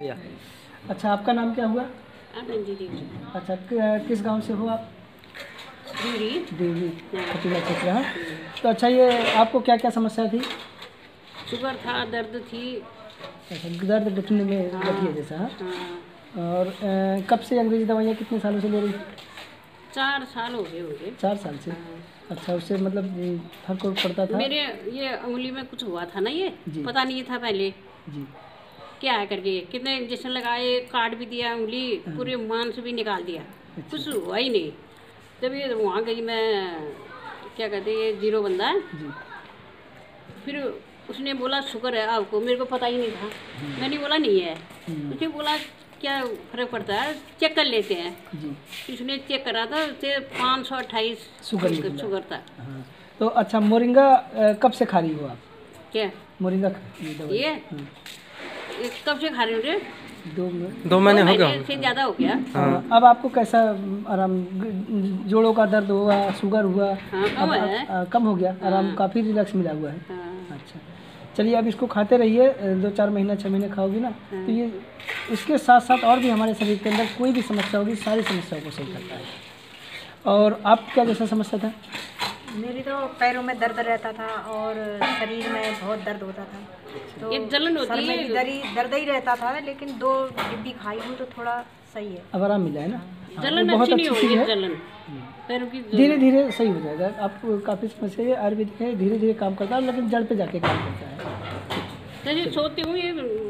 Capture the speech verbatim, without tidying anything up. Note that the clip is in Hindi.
अच्छा, आपका नाम क्या हुआ? आनंदी देवी। अच्छा, कि- किस गांव से हो आप? देवी देवी खटीला क्षेत्र है। तो अच्छा, ये आपको क्या क्या समस्या थी? शुगर था, दर्द थी। अच्छा, दर्द घुटने में हाँ, गठिया जैसा है। हाँ। और अ, कब से अंग्रेजी दवाइयाँ कितने सालों से ले रही? चार साल हो गए होंगे। चार साल से। हाँ। अच्छा, उससे मतलब अम, फर्क उर्क पड़ता था? मेरे ये उंगली में कुछ हुआ था ना, ये जी। पता नहीं था पहले जी। क्या है करके, कितने इंजेक्शन लगाए, काट भी दिया, उंगली पूरे मांस भी निकाल दिया, कुछ हुआ ही नहीं। जब ये वहाँ गई मैं, क्या कहते हैं, ये जीरो बंदा है, जी। फिर उसने बोला शुगर है आपको, मेरे को पता ही नहीं था। मैंने बोला नहीं है। उसने बोला क्या फर्क पड़ता है, चेक कर लेते हैं जी। उसने चेक करा था, उससे पाँच सौ अट्ठाईस शुगर शुगर था। हाँ। तो अच्छा, मोरिंगा अ, कब से खा रही हो आप? क्या मोरिंगा ये ये कब से खा रही हूँ? दो दो महीने हो गया से ज़्यादा हो गया। हाँ। अब आपको कैसा आराम? जोड़ों का दर्द हुआ, शुगर हुआ? हाँ, कम अब, है। आ, कम हो गया, आराम हाँ। काफ़ी रिलैक्स मिला हुआ है। हाँ। अच्छा, चलिए, अब इसको खाते रहिए, दो चार महीना छः महीने खाओगी ना, तो ये इसके साथ साथ और भी हमारे शरीर के अंदर कोई भी समस्या होगी, सारी समस्याओं को सही करता है। और आप क्या जैसा समस्या था? मेरी तो पैरों में दर्द रहता था और शरीर में बहुत दर्द होता था, तो एक जलन होती सर में है। भी दरी दर्द ही रहता था, लेकिन दो डिब्बी खाई हूँ तो थोड़ा सही है, अब आराम मिला है ना? हाँ, जलन ये बहुत अच्छी नहीं अच्छी हो चीज़ रही, है। जलन पैरों की धीरे धीरे सही हो जाएगा। आप काफ़ी समस्या है, आयुर्वेदिक है, धीरे धीरे काम करता है, लेकिन जड़ पे जाके काम करता है। जैसे सोती हूँ, ये